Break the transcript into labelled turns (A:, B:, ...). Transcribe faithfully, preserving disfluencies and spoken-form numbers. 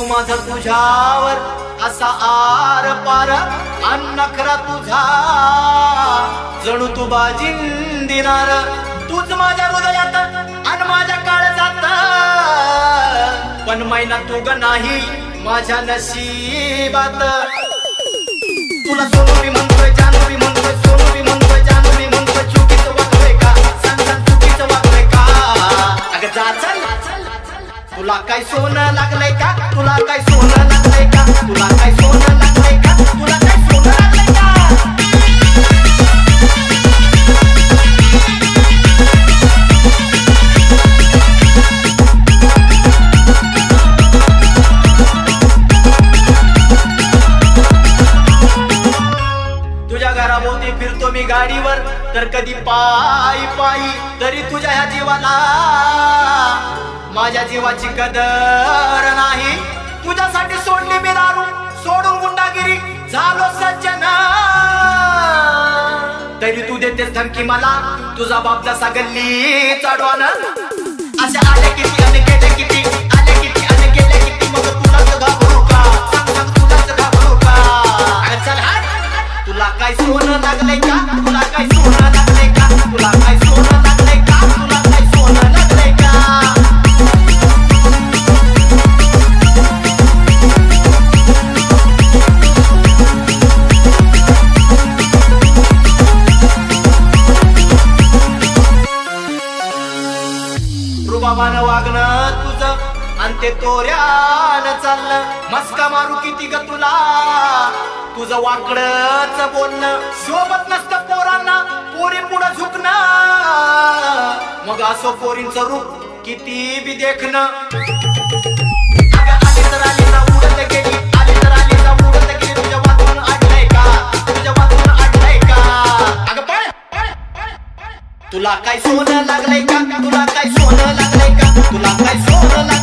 A: माझा तुझ्यावर असा आर पार अन नखरा तुझा जणू तू बाजिंदिनार तूच माझ्या हृदयात अन माझ्या काळजात पण मैना तू ग नाही माझ्या नशिबात तुला सोनू मी म्हणतोय जानू मी म्हणतोय सोनू मी म्हणतोय जानू मी म्हणतोय चुकीचं वागलोय का सांग सांग चुकीचं वागलोय का अगं जा चल तुला काय सोनं लागलंय का तुला काय सोनं लागलंय का तुला काय सोनं लागलंय का तुला काय सोनं लागलंय का तुझ्या घराभोवती फिरतो मी गाडीवर तर कधी पायी पायी तरी तुझ्या ह्या जीवाला माझ्या जीवाची कदर नाही तुझ्यासाठी सोडली मी दारू सोडून गुंडागिरी झालो सज्जन तरी तू देतेस धमकी मला तुझा बाप जसा गल्ली चढवान असे आले किती आणि गेले किती आले किती आणि गेले किती मग तुलाच घाबरू का सांग सांग तुलाच घाबरू का अरे चल हट तुला काय सोनं लागलंय का तुला काय सोनं लागलंय का तुला काय सोनं लागलंय का तुला काय सोनं लागलंय का रुबाबानं वागणं तुझं आणि ते तोऱ्यानं चाललं मस्का मारू किती ग तुला तुझं वाकडच बोलणं सोबत नसतं पोरांना पोरी पुढं झुकणं मग असो पोरींचं रूप किती बी देखणं अगं आली तर आली ना उडत गेली आली तर आली ना उडत गेली तुझ्या वाचून अडलंय का तुझ्या वाचून अडलंय का अगं पळ तुला काय सोनं लागलंय का तुला काय सोनं लागलंय का तुला काय सोनं